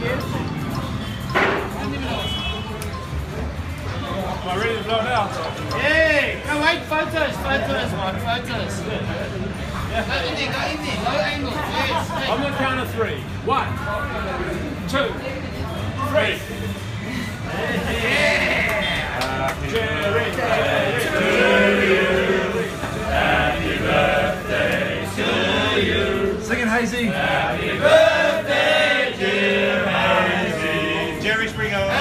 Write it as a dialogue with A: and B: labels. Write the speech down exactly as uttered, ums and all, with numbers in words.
A: Am I ready to blow now?
B: Yeah! Go wait, photos, photos, Mike, photos. Go in there, go in there, low angle. Yes.
A: I'm going to count of three. One, two, three.
B: Yeah!
A: Jerry,
C: To you, happy birthday to you.
A: Sing it, Hazy.
C: Happy birthday, dear Hazy.
D: Jerry Springer.